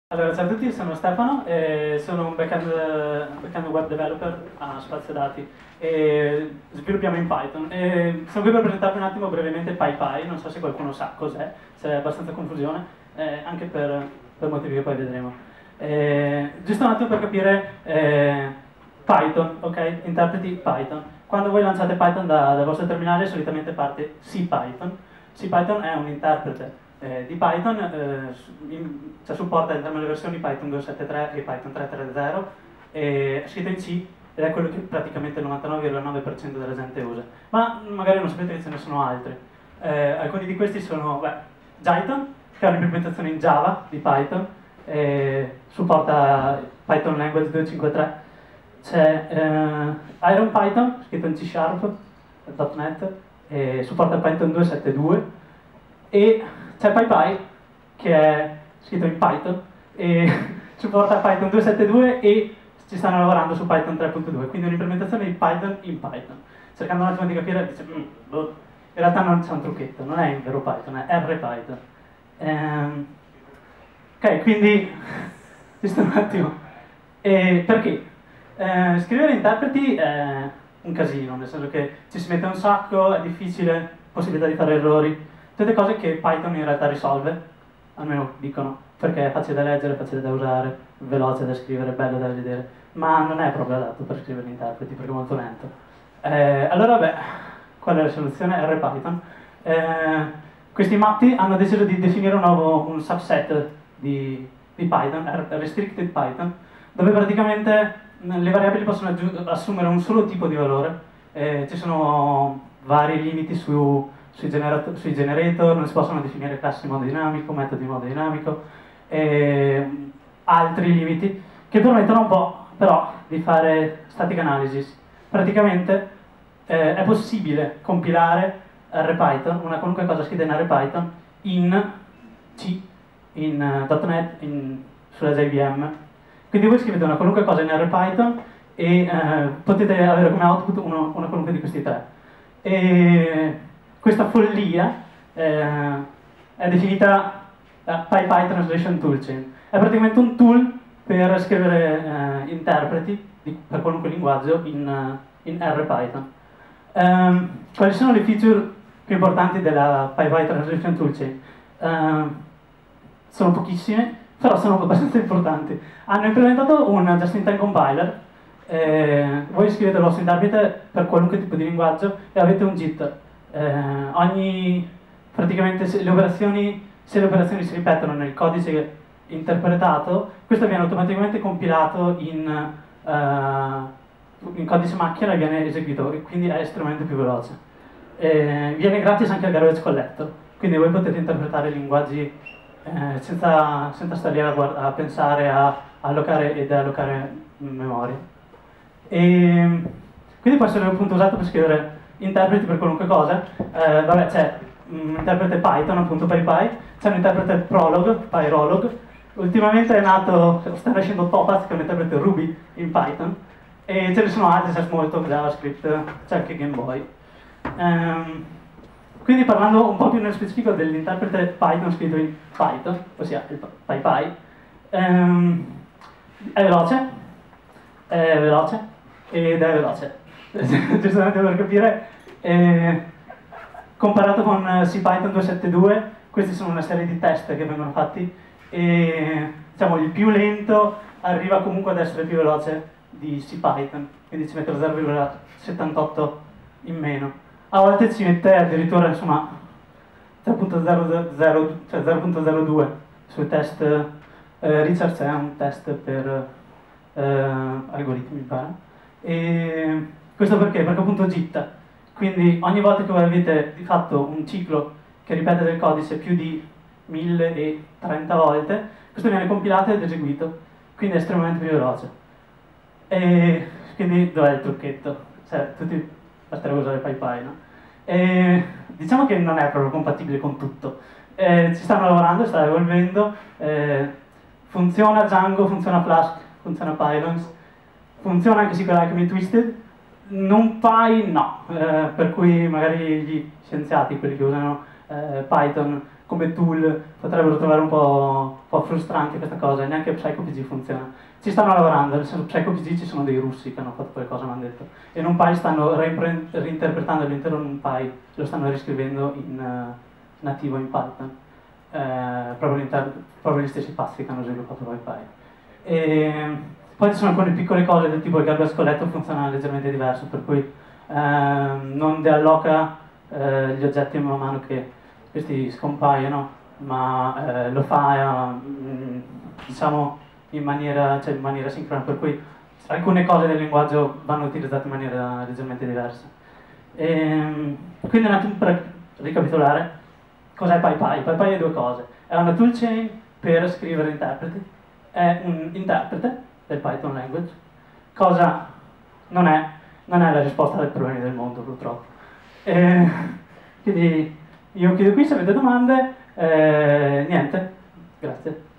Allora, ciao a tutti, sono Stefano e sono un backend web developer a Spazio Dati e sviluppiamo in Python. E sono qui per presentarvi un attimo brevemente PyPy, non so se qualcuno sa cos'è, c'è abbastanza confusione, anche per motivi che poi vedremo. Giusto un attimo per capire Python, ok? Interpreti Python. Quando voi lanciate Python dal vostro terminale solitamente parte CPython. CPython è un interprete di Python, cioè supporta entrambe le versioni Python 2.7.3 e Python 3.3.0, è scritto in C ed è quello che praticamente il 99,9% della gente usa. Ma magari non sapete che ce ne sono altri. Alcuni di questi sono Jython, che è un'implementazione in Java di Python, supporta Python Language 2.5.3. C'è IronPython, scritto in C Sharp, .NET, supporta Python 2.7.2, e c'è PyPy, che è scritto in Python, e supporta Python 2.7.2 e ci stanno lavorando su Python 3.2, quindi un'implementazione di Python in Python. Cercando un attimo di capire, dice, boh. In realtà non c'è un trucchetto, non è in vero Python, è RPython. Ok, quindi, giusto un attimo. Perché? Scrivere interpreti è un casino, nel senso che ci si mette un sacco, è difficile, possibilità di fare errori, tutte cose che Python in realtà risolve, almeno dicono, perché è facile da leggere, facile da usare, veloce da scrivere, bello da vedere, ma non è proprio adatto per scrivere interpreti perché è molto lento. Allora, beh, qual è la soluzione? RPython. Questi matti hanno deciso di definire un subset di Python, Restricted Python, dove praticamente le variabili possono assumere un solo tipo di valore. Ci sono vari limiti sui generator, non si possono definire classi in modo dinamico, metodi in modo dinamico, altri limiti che permettono un po' però di fare static analysis. Praticamente è possibile compilare RPython, una qualunque cosa scritta in RPython, in C, in .NET, sulla JVM. Quindi voi scrivete una qualunque cosa in RPython e potete avere come output una qualunque di questi tre. E questa follia è definita PyPy Translation Toolchain. È praticamente un tool per scrivere interpreti per qualunque linguaggio in RPython. Quali sono le feature più importanti della PyPy Translation Toolchain? Sono pochissime, però sono abbastanza importanti. Hanno implementato un just-in-time compiler. Voi scrivete il vostro interprete per qualunque tipo di linguaggio e avete un jitter. Praticamente se le operazioni si ripetono nel codice interpretato, questo viene automaticamente compilato in codice macchina e viene eseguito, e quindi è estremamente più veloce. Viene gratis anche al garbage collector, quindi voi potete interpretare linguaggi senza stare lì a pensare a allocare e deallocare memoria. Quindi può essere appunto usato per scrivere interpreti per qualunque cosa. Vabbè, c'è un interprete Python, appunto PyPy, c'è un interprete Prolog, Pyrolog. Ultimamente sta nascendo Topaz, che è un interprete Ruby in Python, e ce ne sono altri, c'è Smalltalk, JavaScript, c'è anche Game Boy. Quindi parlando un po' più nello specifico dell'interprete Python scritto in Python, ossia il PyPy, è veloce ed è veloce, giustamente per capire. Comparato con CPython 2.7.2, questi sono una serie di test che vengono fatti e diciamo il più lento arriva comunque ad essere più veloce di CPython, quindi ci mette lo 0,78 in meno. A volte ci mette addirittura insomma 0.00, cioè 0.02 sui test. Richard è un test per algoritmi, mi pare. E questo perché? Perché appunto gitta. Quindi ogni volta che voi avete di fatto un ciclo che ripete del codice più di 1030 volte, questo viene compilato ed eseguito, quindi è estremamente più veloce. E quindi dov'è il trucchetto? Cioè, tutti basterebbe usare PyPy, no? E diciamo che non è proprio compatibile con tutto. Ci stanno lavorando, sta evolvendo, funziona Django, funziona Flask, funziona Pylons, funziona anche SQLite Twisted, NumPy no, per cui magari gli scienziati, quelli che usano Python come tool potrebbero trovare un po' frustrante questa cosa, e neanche PsychoPG funziona. Ci stanno lavorando, nel senso PsychoPG ci sono dei russi che hanno fatto qualcosa, mi hanno detto, e NumPy stanno reinterpretando l'intero NumPy, lo stanno riscrivendo in nativo in Python, proprio gli stessi pazzi che hanno sviluppato PyPy. E poi ci sono alcune piccole cose del tipo il garbage collector funziona leggermente diverso, per cui non dealloca gli oggetti man mano che questi scompaiono, ma lo fa diciamo in maniera sincrona, per cui alcune cose del linguaggio vanno utilizzate in maniera leggermente diversa. Quindi un attimo per ricapitolare, cos'è PyPy? PyPy è due cose: è una toolchain per scrivere interpreti, è un interprete del Python language. Cosa non è? Non è la risposta ai problemi del mondo, purtroppo. Quindi io chiudo qui, se avete domande, niente, grazie.